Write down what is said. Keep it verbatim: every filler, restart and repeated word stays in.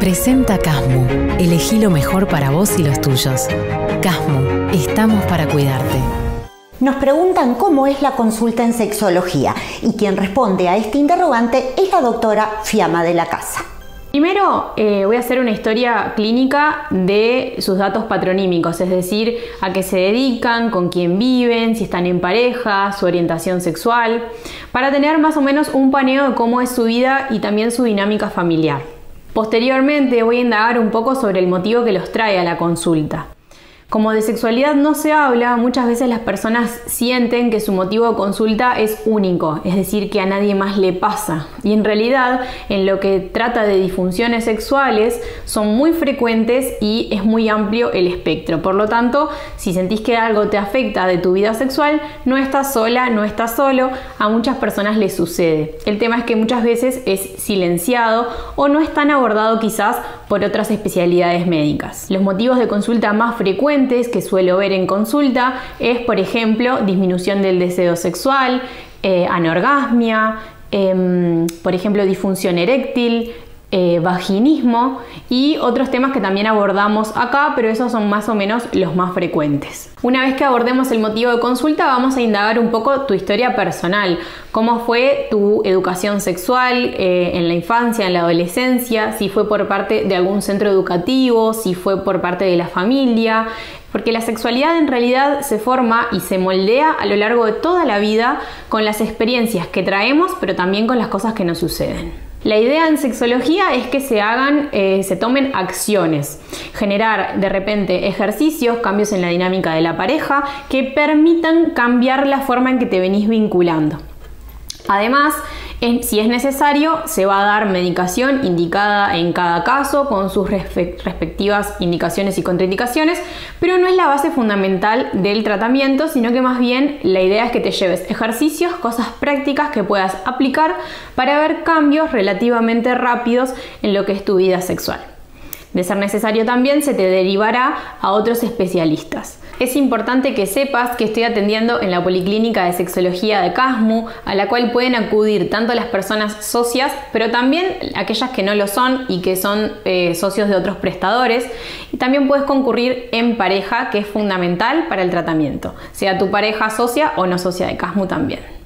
Presenta Casmu. Elegí lo mejor para vos y los tuyos. Casmu, estamos para cuidarte. Nos preguntan cómo es la consulta en sexología y quien responde a este interrogante es la doctora Fiamma de la Casa. Primero eh, voy a hacer una historia clínica de sus datos patronímicos, es decir, a qué se dedican, con quién viven, si están en pareja, su orientación sexual, para tener más o menos un paneo de cómo es su vida y también su dinámica familiar. Posteriormente voy a indagar un poco sobre el motivo que los trae a la consulta. Como de sexualidad no se habla, muchas veces las personas sienten que su motivo de consulta es único, es decir, que a nadie más le pasa. Y en realidad, en lo que trata de disfunciones sexuales, son muy frecuentes y es muy amplio el espectro. Por lo tanto, si sentís que algo te afecta de tu vida sexual, no estás sola, no estás solo, a muchas personas les sucede. El tema es que muchas veces es silenciado o no es tan abordado quizás por otras especialidades médicas. Los motivos de consulta más frecuentes que suelo ver en consulta es, por ejemplo, disminución del deseo sexual, eh, anorgasmia, eh, por ejemplo, disfunción eréctil, eh, vaginismo y otros temas que también abordamos acá, pero esos son más o menos los más frecuentes. Una vez que abordemos el motivo de consulta, vamos a indagar un poco tu historia personal, cómo fue tu educación sexual eh, en la infancia, en la adolescencia, si fue por parte de algún centro educativo, si fue por parte de la familia, porque la sexualidad en realidad se forma y se moldea a lo largo de toda la vida con las experiencias que traemos, pero también con las cosas que nos suceden. La idea en sexología es que se hagan, eh, se tomen acciones, generar de repente ejercicios, cambios en la dinámica de la pareja que permitan cambiar la forma en que te venís vinculando. Además, si es necesario, se va a dar medicación indicada en cada caso con sus respectivas indicaciones y contraindicaciones, pero no es la base fundamental del tratamiento, sino que más bien la idea es que te lleves ejercicios, cosas prácticas que puedas aplicar para ver cambios relativamente rápidos en lo que es tu vida sexual. De ser necesario también se te derivará a otros especialistas. Es importante que sepas que estoy atendiendo en la Policlínica de Sexología de Casmu, a la cual pueden acudir tanto las personas socias, pero también aquellas que no lo son y que son eh, socios de otros prestadores. Y también puedes concurrir en pareja, que es fundamental para el tratamiento, sea tu pareja socia o no socia de Casmu también.